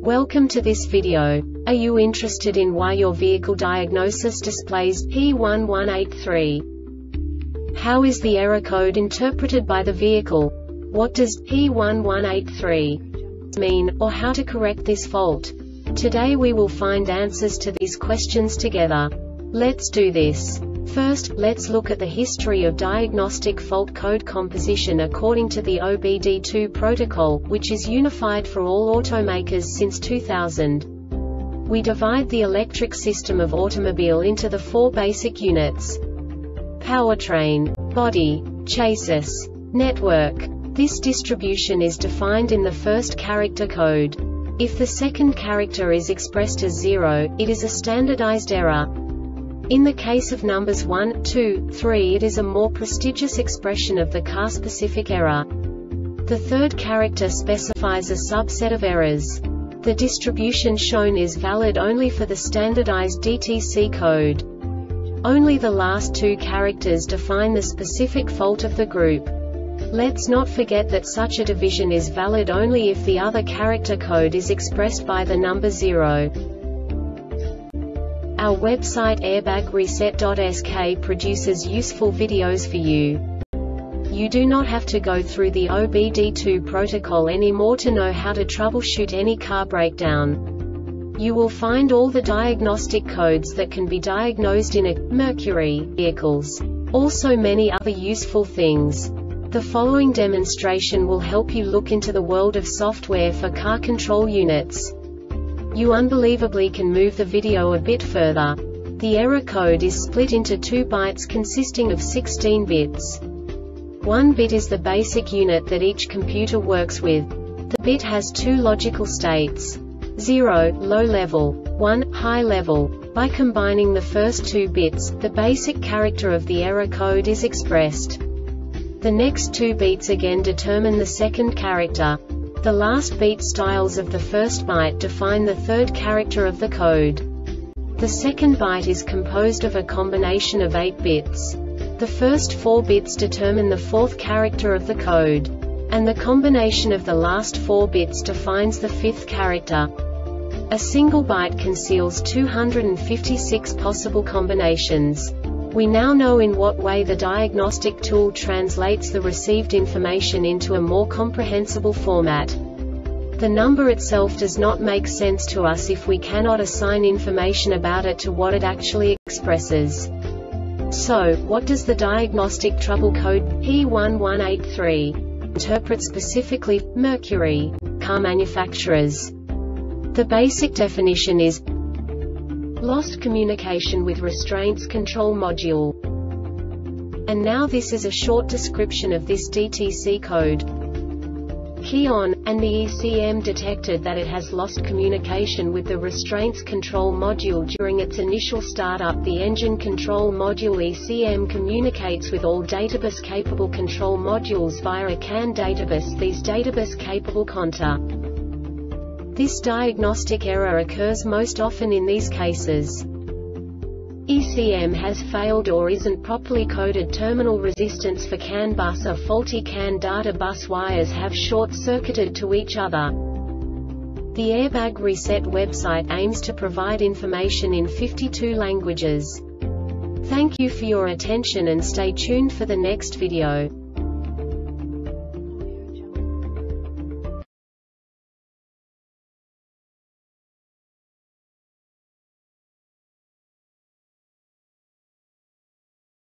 Welcome to this video. Are you interested in why your vehicle diagnosis displays P1183? How is the error code interpreted by the vehicle? What does P1183 mean, or how to correct this fault? Today we will find answers to these questions together. Let's do this. First, let's look at the history of diagnostic fault code composition according to the OBD2 protocol, which is unified for all automakers since 2000. We divide the electric system of automobile into the four basic units: powertrain, body, chassis, network. This distribution is defined in the first character code. If the second character is expressed as 0, it is a standardized error. In the case of numbers 1, 2, 3, it is a more prestigious expression of the car-specific error. The third character specifies a subset of errors. The distribution shown is valid only for the standardized DTC code. Only the last two characters define the specific fault of the group. Let's not forget that such a division is valid only if the other character code is expressed by the number 0. Our website airbagreset.sk produces useful videos for you. You do not have to go through the OBD2 protocol anymore to know how to troubleshoot any car breakdown. You will find all the diagnostic codes that can be diagnosed in a Mercury vehicles. Also many other useful things. The following demonstration will help you look into the world of software for car control units. You unbelievably can move the video a bit further. The error code is split into 2 bytes consisting of 16 bits. 1 bit is the basic unit that each computer works with. The bit has 2 logical states: 0, low level, 1, high level. By combining the first 2 bits, the basic character of the error code is expressed. The next 2 beats again determine the second character. The last beat styles of the first byte define the third character of the code. The second byte is composed of a combination of 8 bits. The first 4 bits determine the fourth character of the code. And the combination of the last 4 bits defines the fifth character. A single byte conceals 256 possible combinations. We now know in what way the diagnostic tool translates the received information into a more comprehensible format. The number itself does not make sense to us if we cannot assign information about it to what it actually expresses. So, what does the diagnostic trouble code P1183 interpret specifically for Mercury car manufacturers? The basic definition is lost communication with restraints control module. And now this is a short description of this DTC code. Key on, and the ECM detected that it has lost communication with the restraints control module during its initial startup. The engine control module ECM communicates with all databus capable control modules via a CAN databus. These databus capable conta. This diagnostic error occurs most often in these cases: ECM has failed or isn't properly coded. Terminal resistance for CAN bus or faulty CAN data bus wires have short-circuited to each other. The Airbag Reset website aims to provide information in 52 languages. Thank you for your attention and stay tuned for the next video.